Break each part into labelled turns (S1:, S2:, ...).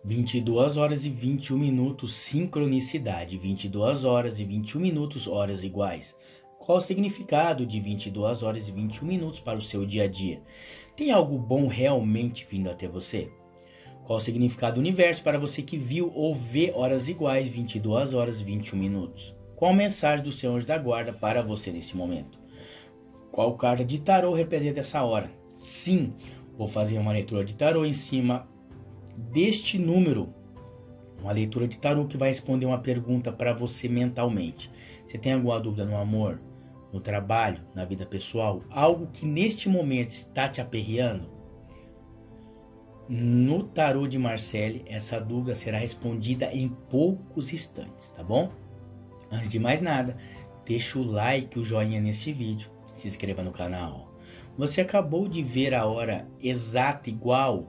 S1: 22 horas e 21 minutos, sincronicidade. 22 horas e 21 minutos, horas iguais. Qual o significado de 22 horas e 21 minutos para o seu dia a dia? Tem algo bom realmente vindo até você? Qual o significado do universo para você que viu ou vê horas iguais, 22 horas e 21 minutos? Qual a mensagem do seu anjo da guarda para você nesse momento? Qual carta de tarô representa essa hora? Sim, vou fazer uma leitura de tarô em cima deste número. Uma leitura de tarô que vai responder uma pergunta para você mentalmente. Você tem alguma dúvida no amor, no trabalho, na vida pessoal? Algo que neste momento está te aperreando? No tarô de Marcele, essa dúvida será respondida em poucos instantes, tá bom? Antes de mais nada, deixa o like, o joinha nesse vídeo, se inscreva no canal. Você acabou de ver a hora exata igual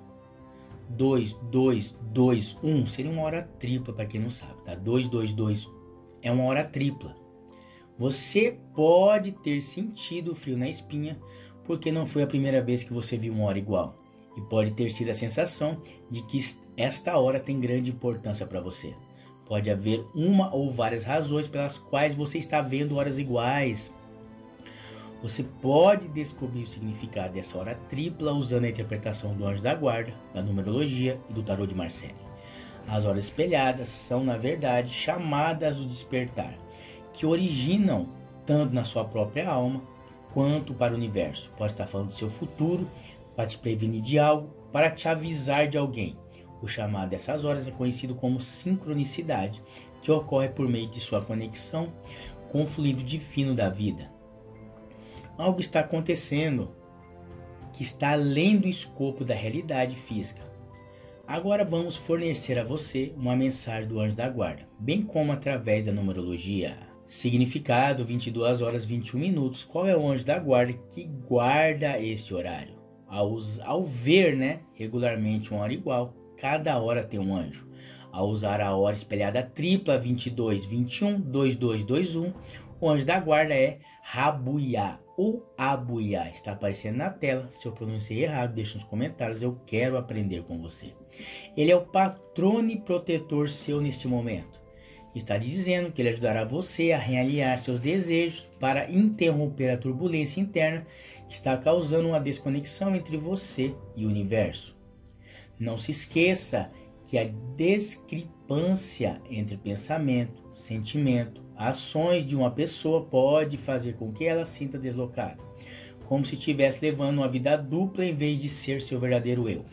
S1: 2221, seria uma hora tripla para quem não sabe, tá? 222 é uma hora tripla. Você pode ter sentido o frio na espinha porque não foi a primeira vez que você viu uma hora igual. E pode ter sido a sensação de que esta hora tem grande importância para você. Pode haver uma ou várias razões pelas quais você está vendo horas iguais. Você pode descobrir o significado dessa hora tripla usando a interpretação do anjo da guarda, da numerologia e do tarô de Marcele. As horas espelhadas são, na verdade, chamadas do despertar, que originam tanto na sua própria alma quanto para o universo. Pode estar falando do seu futuro, para te prevenir de algo, para te avisar de alguém. O chamado dessas horas é conhecido como sincronicidade, que ocorre por meio de sua conexão com o fluido divino da vida. Algo está acontecendo que está além do escopo da realidade física. Agora vamos fornecer a você uma mensagem do anjo da guarda, bem como através da numerologia. Significado 22 horas e 21 minutos. Qual é o anjo da guarda que guarda esse horário? Ao ver, regularmente uma hora igual, cada hora tem um anjo. Ao usar a hora espelhada tripla 22, 21, 2221, o anjo da guarda é Rabuiá ou Abuiá. Está aparecendo na tela. Se eu pronunciei errado, deixa nos comentários. Eu quero aprender com você. Ele é o patrono e protetor seu neste momento. Está dizendo que ele ajudará você a realinhar seus desejos para interromper a turbulência interna que está causando uma desconexão entre você e o universo. Não se esqueça que a discrepância entre pensamento, sentimento, ações de uma pessoa pode fazer com que ela se sinta deslocada, como se estivesse levando uma vida dupla em vez de ser seu verdadeiro eu.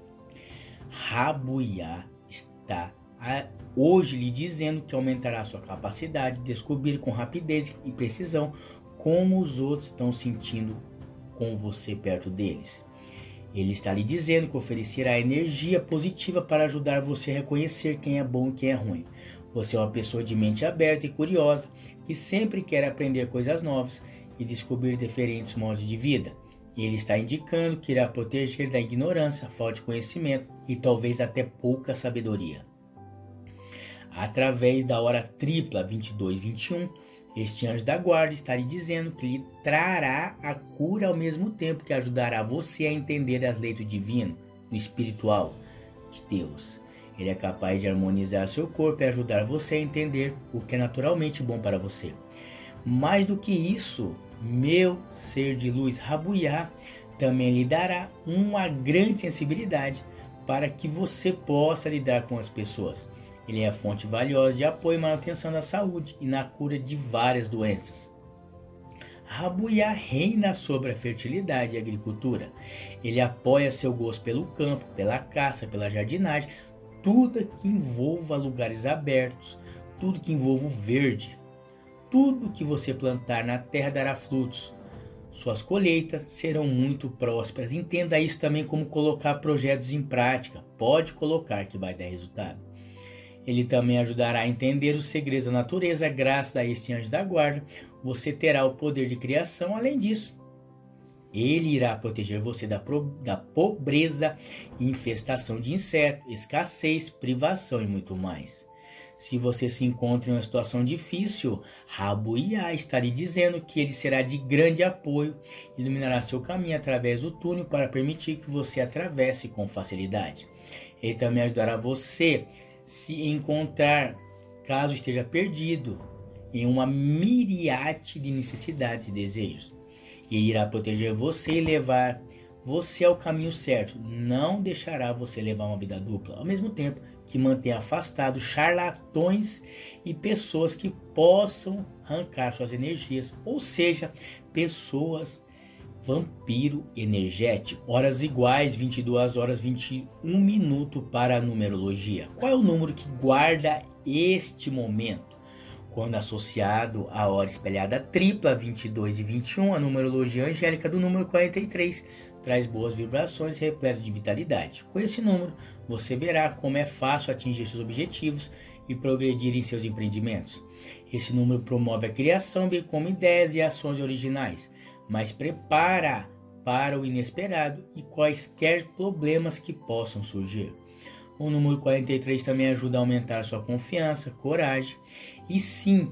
S1: Rabuiá está hoje lhe dizendo que aumentará sua capacidade de descobrir com rapidez e precisão como os outros estão sentindo com você perto deles. Ele está lhe dizendo que oferecerá energia positiva para ajudar você a reconhecer quem é bom e quem é ruim. Você é uma pessoa de mente aberta e curiosa que sempre quer aprender coisas novas e descobrir diferentes modos de vida. Ele está indicando que irá proteger da ignorância, falta de conhecimento e talvez até pouca sabedoria. Através da hora tripla 2221, este anjo da guarda está lhe dizendo que lhe trará a cura ao mesmo tempo que ajudará você a entender as leis do divino, do espiritual de Deus. Ele é capaz de harmonizar seu corpo e ajudar você a entender o que é naturalmente bom para você. Mais do que isso, meu ser de luz Rabuiá também lhe dará uma grande sensibilidade para que você possa lidar com as pessoas. Ele é a fonte valiosa de apoio e manutenção da saúde e na cura de várias doenças. Rabuiá reina sobre a fertilidade e a agricultura. Ele apoia seu gosto pelo campo, pela caça, pela jardinagem, tudo que envolva lugares abertos, tudo que envolva o verde. Tudo que você plantar na terra dará frutos. Suas colheitas serão muito prósperas. Entenda isso também como colocar projetos em prática. Pode colocar que vai dar resultado. Ele também ajudará a entender os segredos da natureza. Graças a este anjo da guarda, você terá o poder de criação. Além disso, ele irá proteger você da pobreza, infestação de insetos, escassez, privação e muito mais. Se você se encontra em uma situação difícil, Rabuiá está lhe dizendo que ele será de grande apoio, iluminará seu caminho através do túnel para permitir que você atravesse com facilidade. Ele também ajudará você se encontrar caso esteja perdido em uma miríade de necessidades e desejos. Ele irá proteger você e levar você ao caminho certo. Não deixará você levar uma vida dupla, ao mesmo tempo que mantém afastado charlatões e pessoas que possam arrancar suas energias, ou seja, pessoas vampiro energético. Horas iguais, 22 horas 21 minutos para a numerologia. Qual é o número que guarda este momento? Quando associado à hora espelhada tripla, 22 e 21, a numerologia angélica do número 43 traz boas vibrações e repleto de vitalidade. Com esse número, você verá como é fácil atingir seus objetivos e progredir em seus empreendimentos. Esse número promove a criação, bem como ideias e ações originais, mas prepara para o inesperado e quaisquer problemas que possam surgir. O número 43 também ajuda a aumentar sua confiança, coragem e sim,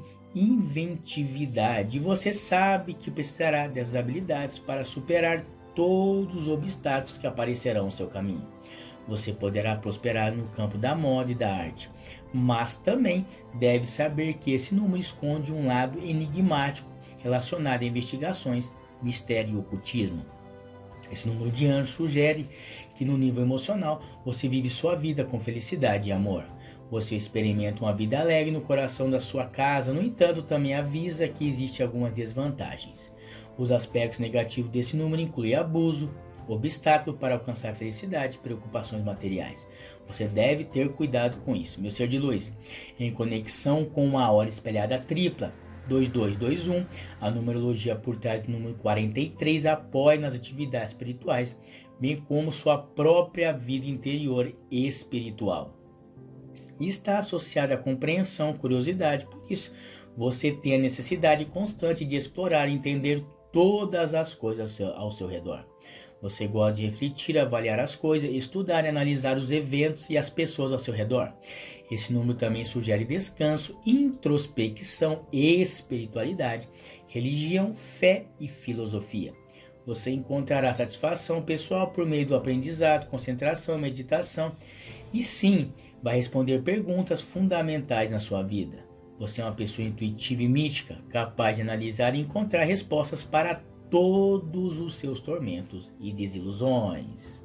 S1: inventividade. Você sabe que precisará dessas habilidades para superar todos os obstáculos que aparecerão no seu caminho. Você poderá prosperar no campo da moda e da arte, mas também deve saber que esse número esconde um lado enigmático relacionado a investigações, mistério e ocultismo. Esse número de anjo sugere que no nível emocional você vive sua vida com felicidade e amor. Você experimenta uma vida alegre no coração da sua casa, no entanto também avisa que existem algumas desvantagens. Os aspectos negativos desse número incluem abuso, obstáculo para alcançar a felicidade e preocupações materiais. Você deve ter cuidado com isso. Meu ser de luz, em conexão com a hora espelhada tripla, 2221, a numerologia por trás do número 43 apoia nas atividades espirituais, bem como sua própria vida interior espiritual. Está associada à compreensão, curiosidade, por isso você tem a necessidade constante de explorar e entender todas as coisas ao seu redor. Você gosta de refletir, avaliar as coisas, estudar e analisar os eventos e as pessoas ao seu redor. Esse número também sugere descanso, introspecção, espiritualidade, religião, fé e filosofia. Você encontrará satisfação pessoal por meio do aprendizado, concentração e meditação. E sim, vai responder perguntas fundamentais na sua vida. Você é uma pessoa intuitiva e mística, capaz de analisar e encontrar respostas para todos os seus tormentos e desilusões.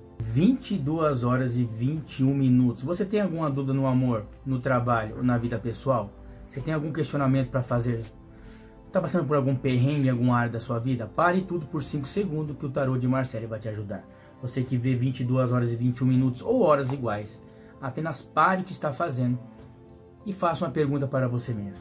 S1: 22 horas e 21 minutos. Você tem alguma dúvida no amor, no trabalho ou na vida pessoal? Você tem algum questionamento para fazer? Está passando por algum perrengue em alguma área da sua vida? Pare tudo por 5 segundos que o tarô de Marcele vai te ajudar. Você que vê 22 horas e 21 minutos ou horas iguais, apenas pare o que está fazendo e faça uma pergunta para você mesmo.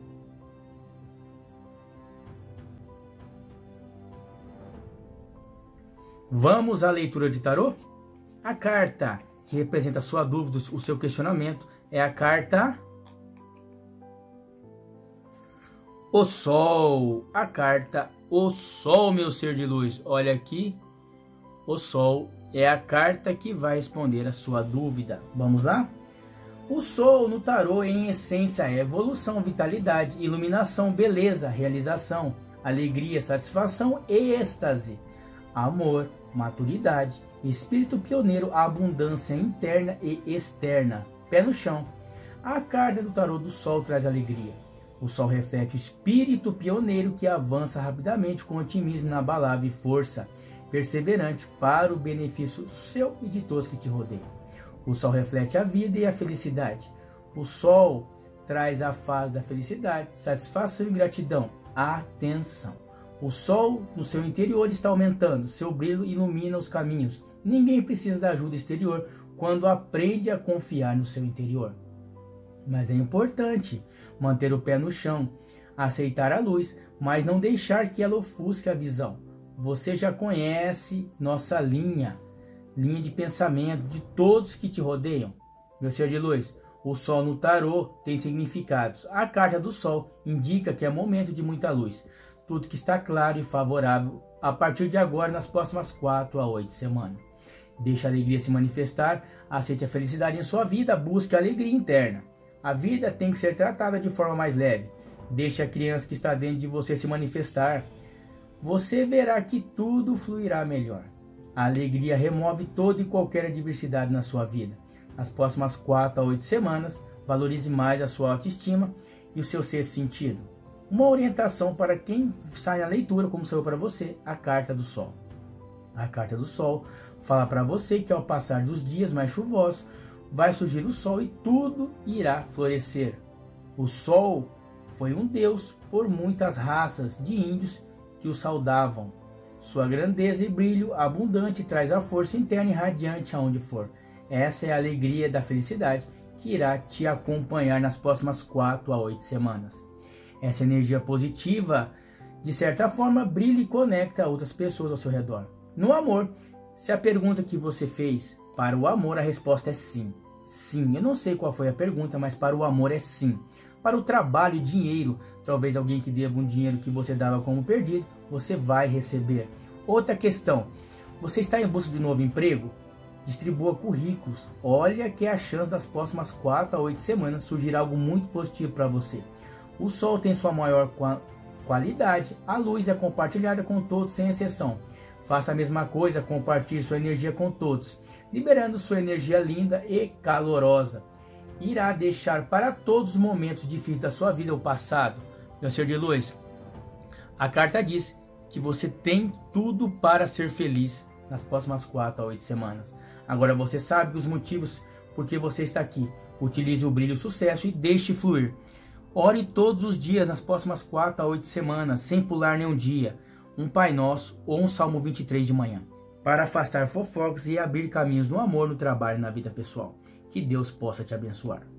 S1: Vamos à leitura de tarô? A carta que representa a sua dúvida, o seu questionamento, é a carta O Sol. A carta O Sol, meu ser de luz. Olha aqui, o Sol é a carta que vai responder a sua dúvida. Vamos lá? O Sol no tarô, em essência, é evolução, vitalidade, iluminação, beleza, realização, alegria, satisfação e êxtase, amor, maturidade, espírito pioneiro, abundância interna e externa, pé no chão. A carta do tarô do Sol traz alegria. O Sol reflete o espírito pioneiro que avança rapidamente com otimismo inabalável e força perseverante para o benefício seu e de todos que te rodeiam. O Sol reflete a vida e a felicidade. O Sol traz a fase da felicidade, satisfação e gratidão. Atenção! O Sol no seu interior está aumentando, seu brilho ilumina os caminhos. Ninguém precisa da ajuda exterior quando aprende a confiar no seu interior. Mas é importante manter o pé no chão, aceitar a luz, mas não deixar que ela ofusque a visão. Você já conhece nossa linha de pensamento de todos que te rodeiam. Meu ser de luz, o Sol no tarô tem significados. A carta do Sol indica que é momento de muita luz. Tudo que está claro e favorável a partir de agora nas próximas 4 a 8 semanas. Deixe a alegria se manifestar, aceite a felicidade em sua vida, busque a alegria interna. A vida tem que ser tratada de forma mais leve. Deixe a criança que está dentro de você se manifestar. Você verá que tudo fluirá melhor. A alegria remove toda e qualquer adversidade na sua vida. Nas próximas 4 a 8 semanas, valorize mais a sua autoestima e o seu sexto sentido. Uma orientação para quem sai na leitura, como saiu para você, a Carta do Sol. A Carta do Sol fala para você que ao passar dos dias mais chuvosos, vai surgir o sol e tudo irá florescer. O sol foi um deus por muitas raças de índios que o saudavam. Sua grandeza e brilho abundante traz a força interna e radiante aonde for. Essa é a alegria da felicidade que irá te acompanhar nas próximas 4 a 8 semanas. Essa energia positiva, de certa forma, brilha e conecta outras pessoas ao seu redor. No amor, se a pergunta que você fez para o amor, a resposta é sim. Sim, eu não sei qual foi a pergunta, mas para o amor é sim. Para o trabalho e dinheiro, talvez alguém que deva um dinheiro que você dava como perdido, você vai receber. Outra questão, você está em busca de um novo emprego? Distribua currículos. Olha que a chance das próximas 4 a 8 semanas surgir algo muito positivo para você. O sol tem sua maior qualidade, a luz é compartilhada com todos sem exceção. Faça a mesma coisa, compartilhe sua energia com todos, liberando sua energia linda e calorosa. Irá deixar para todos os momentos difíceis da sua vida o passado. Meu ser de luz, a carta diz que você tem tudo para ser feliz nas próximas 4 a 8 semanas. Agora você sabe os motivos por que você está aqui. Utilize o brilho, o sucesso e deixe fluir. Ore todos os dias nas próximas 4 a 8 semanas, sem pular nenhum dia. Um Pai Nosso ou um Salmo 23 de manhã, para afastar fofocas e abrir caminhos no amor, no trabalho e na vida pessoal. Que Deus possa te abençoar.